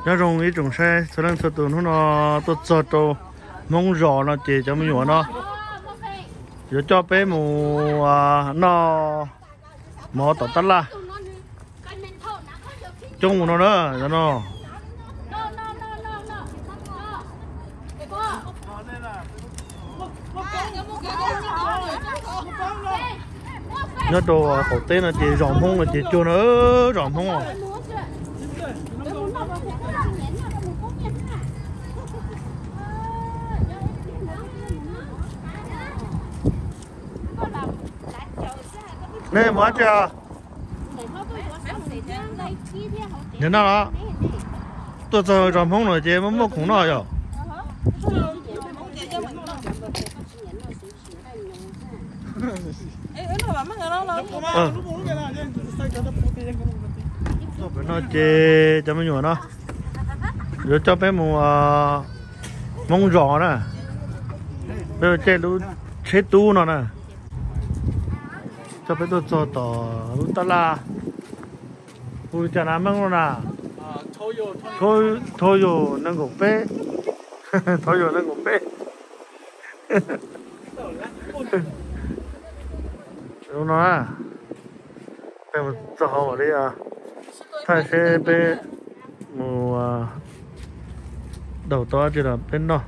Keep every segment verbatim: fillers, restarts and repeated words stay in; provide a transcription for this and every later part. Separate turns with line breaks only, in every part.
nhớ dùng ý trồng xe cho nên tụi nó tôi cho tôi mong rõ nó chỉ cho mình nhỏ nó giờ cho bé mù nó mò tọt tắt la chung nó nữa cho nó nhớ đồ khẩu tên là chỉ rộng không là chỉ cho nó rộng không à nè mở chưa nhìn nào đó tôi giờ rộng không rồi chị muốn mua khủng nào rồi ờ nó chê cho mấy nhỏ nó rồi cho bé một mông giò nè rồi chê lú chế tu nó nè cho bé tôi cho tỏ lú ta la ui chả làm mông nè thôi thôi rồi nâng cổ bé thôi rồi nâng cổ bé đúng nó à bé một cho họ ở đây à thay xe bé một đầu to chỉ là bên đó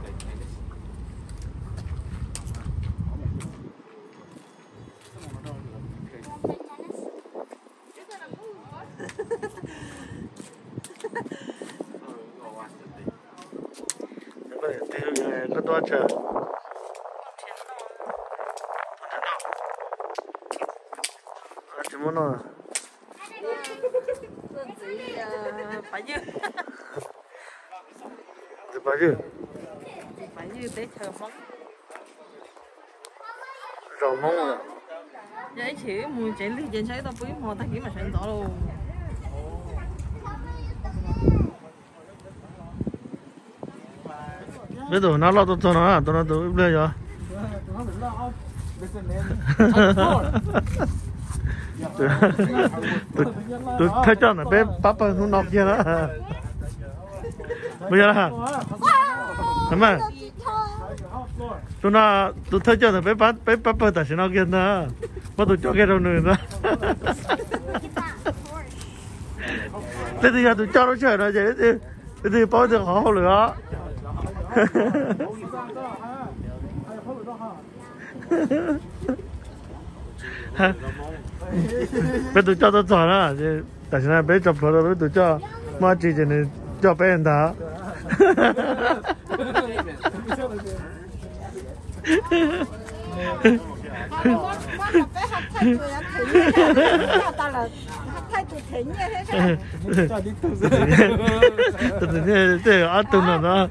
cái to chờ chỉ muốn nó phải chứ phải chứ phải chứ để chờ món rồi món rồi vậy chỉ mùi chạy đi trên trái tao quý mò ta kiếm mà sáng tỏ luôn biết rồi nó lo tôi cho nó à tôi nó tôi lên rồi tôi tôi thấy cho nó bé papa nó nọc kia đó bây giờ hả làm mà tôi nó tôi thấy cho nó bé papa bé papa tại sao nó kia đó mà tôi cho cái đâu nữa đó thế thì giờ tôi cho nó chơi nó vậy thì thế thì bao giờ họ nữa bé tôi cho tôi cho nó tại sao bé chụp phở bé tôi cho mà chỉ cho nên cho bé anh ta tôi thấy như thế ở tụi nó đó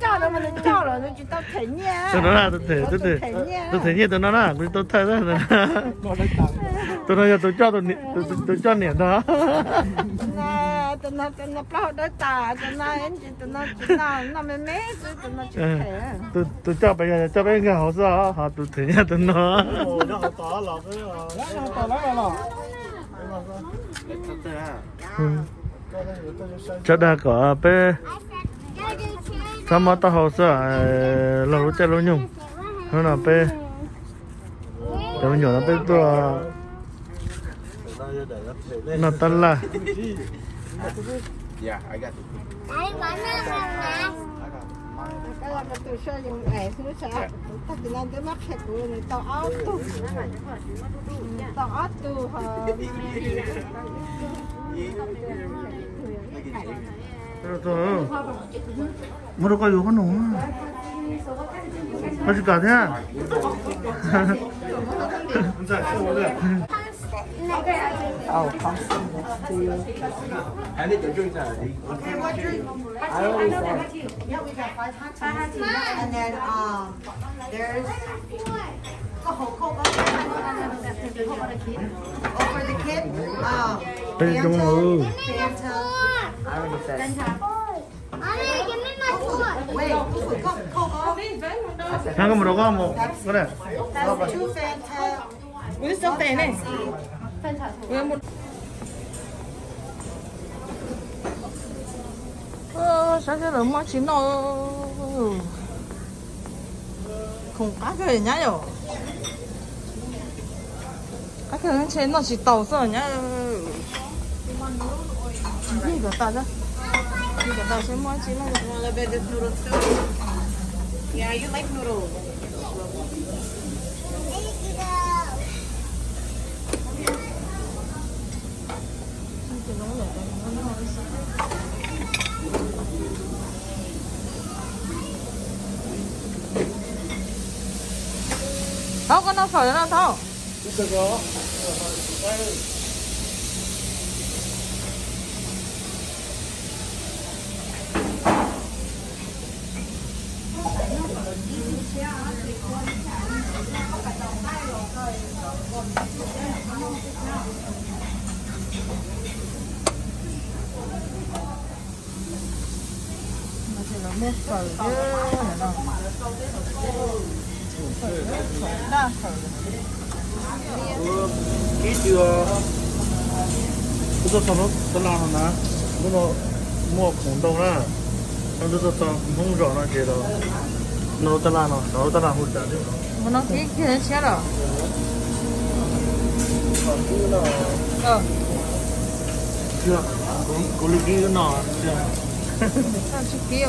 tôi nói là tôi thấy tôi thấy tôi thấy như tôi nói là tôi thấy đó tôi nói là tôi cho tôi tôi tôi cho niệm đó tôi nói tôi nói bao đôi tà tôi nói anh chị tôi nói tôi nói nó mấy mấy tôi nói tôi tôi cho bây giờ cho bây giờ họ sao họ tôi thấy như tôi nói nó họ tỏ lọt đấy mà nó tỏ lắm rồi chắc đã có bé sao mà tao học sao lâu lúc chơi lâu nhung hơn là bé tao nhỏ nó bé tôi nó tan la
yeah I got cái là cái tôi chơi dùng ẻ thứ sao ta chỉ làm cái mắt hẹp của người tao áo tu tao áo tu
rồi mua được cái gì không nổ có gì cả thế à
oh constant to you
I need to drink that.
okay what drink I already said yeah we got five hot teas and then um there's a whole coke oh for the kid um Fanta Fanta I already said wait coke coke
한번 먹어 뭐 그래
that's two Fanta
우리 썩 때네. 왜 뭐? 어.
ô sao cái lợn mà chín nó không cá cái nhá rồi cá cái trên nó chỉ tàu sợ nhá đi cái ta đó đi cái ta xem mà chín nó
Yeah, you like noodles.
Thao con nó phở nó thao. Mua phở chứ này đâu phở đa phở
kỹ chưa
tôi cho nó tôi làm nó nè nó mua khủng đông ra nó tôi cho không rõ nó gì đâu nó tôi làm nó nó tôi làm hỗ trợ chứ nó kỹ cái chết rồi ờ chưa có có lý cái nó chưa sao chỉ kêu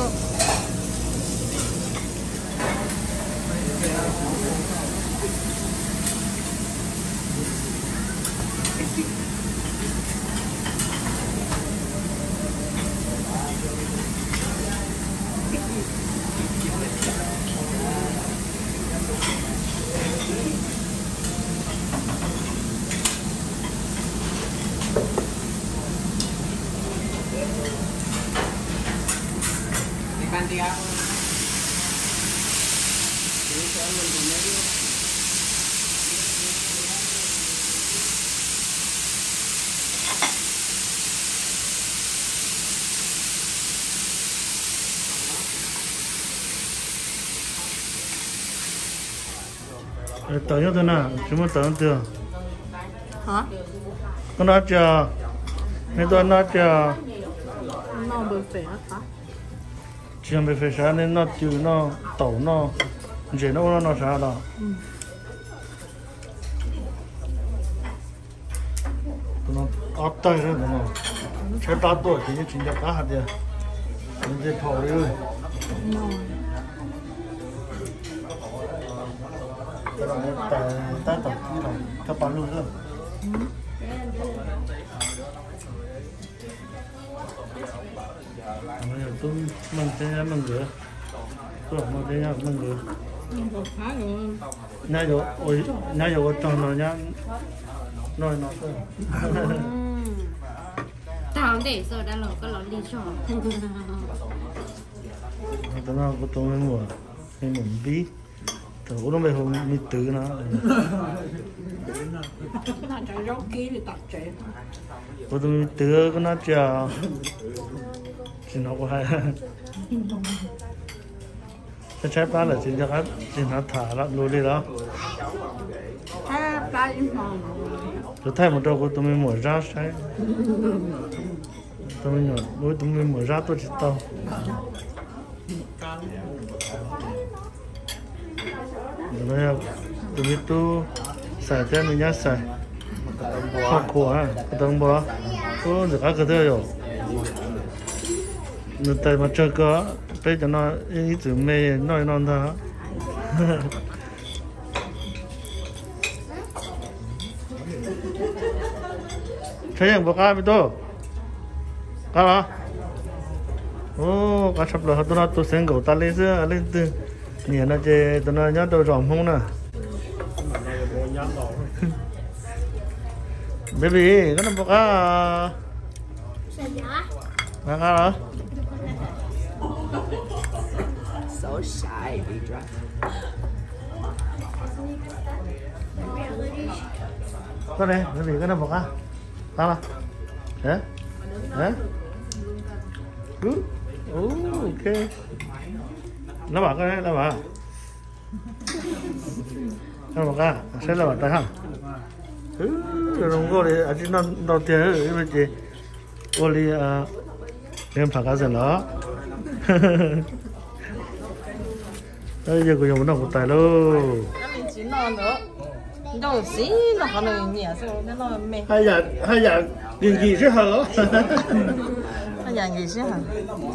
tớ như thế nào chúng ta tớ được hả con nói chờ nên tôi nói chờ nó bị phê hả chỉ bị phê sao nên nó chịu nó tẩu nó chỉ nó nó sao đó nó áp tay rồi nó chế đá tuổi thì chính là cá hạt đi mình sẽ thổi đi cái này tại tại tập như này các bạn luôn rồi bây giờ tôi mình sẽ mình rửa tôi mình sẽ mình rửa nhá rồi ôi nhá rồi trong nó nhá nói nó thôi
tao để rồi đã lẩu có lẩu đi cho
tao nói có tôi mình mua mình muốn bí tôi cũng không biết mình tự nó có tôi tự có nó chờ chỉ nó có hay cái trái ba là chỉ cho cái chỉ nó thả lắm luôn đi đó tôi thấy một đầu của tôi mình mở ra trái tôi mình nhỏ đối tôi mình mở ra tôi chỉ tao rồi là tôi biết tôi xài cho mình nhá xài học khổ à cái tầng bò tôi được cái thứ rồi người ta mà chơi có bây giờ nó ý tưởng mê nói non thôi thấy rằng bò cá bị to cá đó ô cá sập rồi tôi nói tôi xem狗ta lên xưa lên từ nhỉ nó chơi tôi nói nhớ tôi rộng không nè baby cái nó bò cá cá cá đó
So shy, Deidre.
Có đây, baby cái nó bò cá cá đó hả hả good ok nó bảo cái này nó bảo nó bảo cá sẽ là bảo tay hả ừ rồi cô đi ở trên nó đầu tiên ấy bây giờ cô đi à đem phá cá rồi đó Bây giờ cũng dùng nó một tài luôn.
Cái mình chỉ non nữa. Đâu xí nó có lời nhẹ rồi nó nó mệt.
Hai giờ hai giờ tiền gì chứ hả?
Hai giờ gì chứ hả?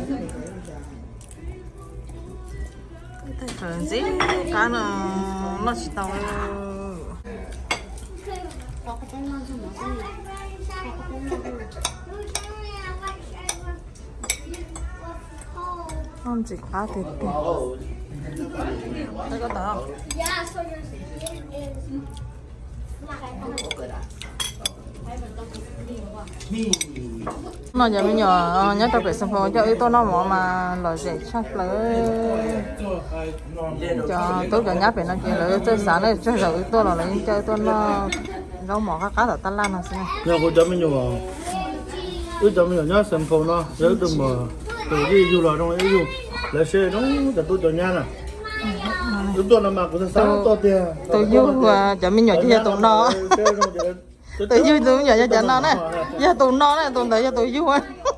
Cái gì cái nó nó chỉ tao. Con chỉ khá thịt. Đây có tao không? Nó giờ bây giờ nhớ tập về sân phơi cho yếu tố nó mà mà loại dễ chắc là cho tôi cho nháp về nó kia là tôi sáng này cho rồi yếu tố là lấy cho yếu tố nó rau mỏ các cá ở Tân Lan là sao?
Nhà cô cho mình nhiều, ước cho mình nhiều nhá sân phơi nó, rồi từ mà từ đi du là trong ấy du, lấy xe nó để tôi cho nhà nè. Yếu tố nó mà cũng sáng to tiền.
Tôi du và cho mình nhỏ cho tụi nó. Tôi vui tôi nhỏ cho nó này, giờ tụi nó này tụi đấy giờ tôi vui.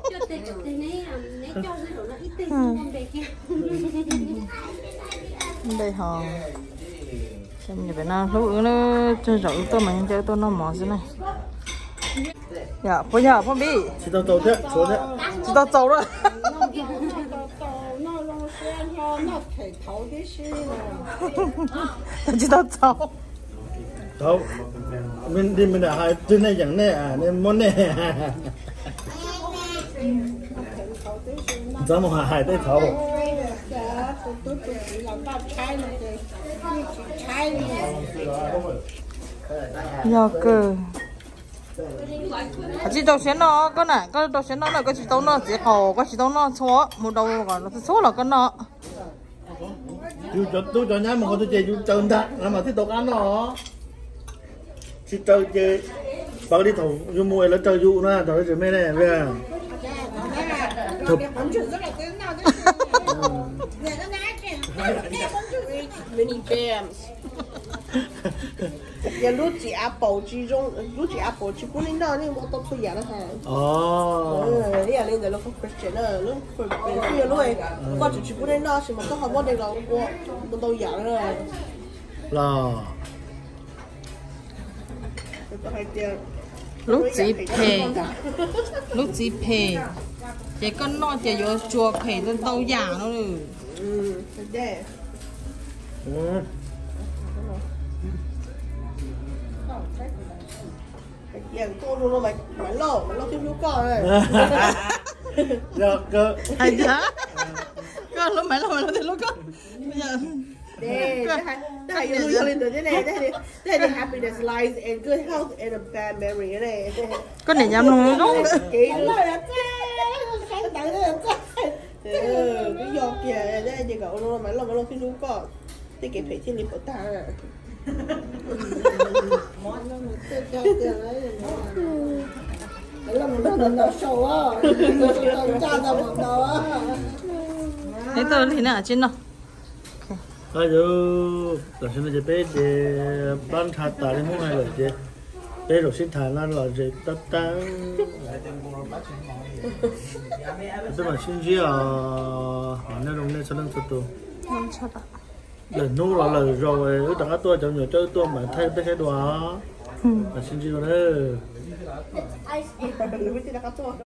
Đây họ xem như vậy nó lúc nó chơi rượu tôi mà chơi tôi nó mỏ thế này. Dạ, bây giờ phong bi.
Chỉ tao tàu thế, số thế.
Chỉ tao tàu rồi. Chỉ tao tàu.
Tàu. Mình đi mình đã hai trên này chẳng này à, nên món này. Dám một hai tay tháo.
Giờ cơ. Chỉ đầu先nó cái này, cái đầu先nó là cái chỉ đầu nó chỉ khổ, cái chỉ đầu nó số, một đầu còn nó số là cái nó.
Tôi cho tôi cho nhá mà tôi chơi tôi chơi ta, làm mà tiếp tục ăn nó. Chỉ chơi chơi, bao đi thầu du mua là chơi du nữa, thầu chơi mấy này về. Thục.
Mini jams. Giờ lúc chị apple chỉ trong lúc chị apple chỉ cũng nên đó nên một tập thôi vậy đó hả?
Ồ.
Ừ, đi lên giờ lúc Christian nữa, lúc Christian lúc ấy, qua chỉ chỉ cũng nên đó, chỉ mà có học vấn đề là qua một đầu vậy rồi.
Là.
Lúc chỉ phê, lúc chỉ phê, chỉ con nó chỉ vô chùa phê lên tàu giả nó rồi.
Ừ, thế.
Ừ.
Dạ, cô luôn mày mày lo, mày lo thiếu thiếu con rồi.
Dạ, cơ.
Hay giá. Con lúc mày lo mày lo thì lúc con. Bây giờ.
Đây, đây là yêu lên từ thế này, đây là đây là happiness lies and good health and a bad memory này.
Con này nhắm nó đúng.
Cái lời cái tặng cái cái giọt kìa, đây thì cậu nó mày lo mày lo thiếu thiếu con. Thế cái phải thiên lý của ta.
Thế tôi thì nào trên nào?
Bây giờ, là xin lỗi bé để bán thịt tại đây hôm nay rồi chứ. Bé rồi xin thằng nó là gì tất cả. Tôi mà xin gì à, nó đồng nên sẽ nâng số tu.
Không chắc ạ.
Lần nô là lời rồi, ước tặng các tôi trong nhiều chơi tôi mà thay tới cái đó. Là xin gì rồi đấy.